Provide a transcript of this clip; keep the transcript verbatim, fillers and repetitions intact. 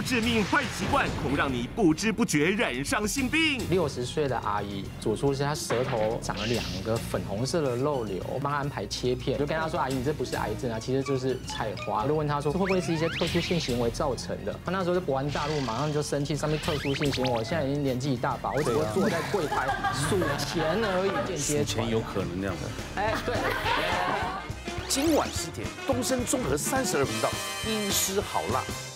致命坏习惯，恐让你不知不觉染上性病。 六十岁的阿姨主诉是她舌头长了两个粉红色的肉瘤，帮她安排切片，就跟她说：“阿姨，你这不是癌症啊，其实就是菜花。”我就问她说：“会不会是一些特殊性行为造成的？”她那时候就国安大陆马上就生气，上面特殊性行为，我现在已经年纪一大把，我只会坐在柜台数钱而已，间接钱有可能那样的。 哎，对。 今晚十点，东升综合三十二频道，医师好辣。